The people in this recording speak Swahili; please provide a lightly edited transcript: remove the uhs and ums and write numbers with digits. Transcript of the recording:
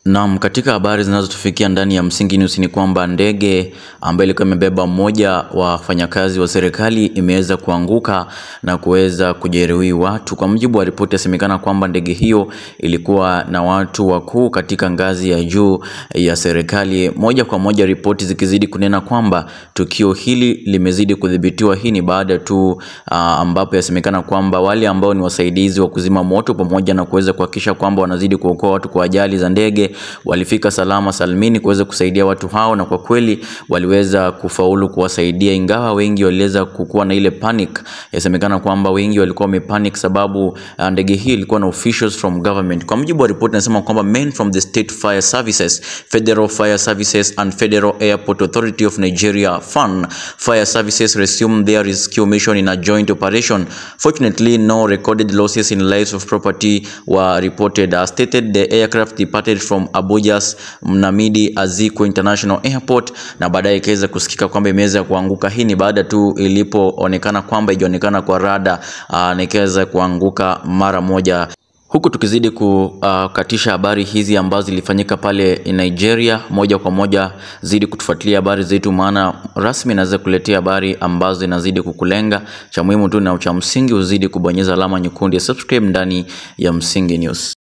Naam, katika habari zinazotufikia ndani ya Msingi News ni kwamba ndege ambayo ilikuwa imebeba mmoja wa wafanyakazi wa serikali imeweza kuanguka na kuweza kujeruhi watu. Kwa mujibu wa ripoti, yasemekana kwamba ndege hiyo ilikuwa na watu wakuu katika ngazi ya juu ya serikali. Moja kwa moja ripoti zikizidi kunena kwamba tukio hili limezidi kudhibitiwa. Hii ni baada tu ambapo yasemekana kwamba wale ambao ni wasaidizi wa kuzima moto pamoja na kuweza kuhakikisha kwamba wanazidi kuokoa watu kwa ajali za ndege walifika salama salmini kuweza kusaidia watu hao, na kwa kweli waliweza kufaulu kuwasaidia, ingawa wengi waliweza kukuwa na ile panic. Yasemekana kwamba wengi walikuwa wamepanic sababu ndege hii ilikuwa na officials from government. Kwa mujibu wa report nasema kwamba men from the State Fire Services, Federal Fire Services and Federal Airport Authority of Nigeria (FAN) Fire Services resumed their rescue mission in a joint operation. Fortunately, no recorded losses in lives of property were reported. As stated, the aircraft departed from Abuja's Nnamdi Azikiwe International Airport na baadaye ikaweza kusikika kwamba imeweza kuanguka. Hii ni baada tu ilipoonekana kwamba ijonekana kwa rada na ikaweza kuanguka mara moja. Huku tukizidi kukatisha habari hizi ambazo zilifanyika pale Nigeria, moja kwa moja zidi kutufuatilia habari zetu, maana rasmi naweza kuletea habari ambazo zinazidi kukulenga. Cha muhimu tu na cha msingi uzidi kubonyeza alama nyekundu ya subscribe ndani ya Msingi News.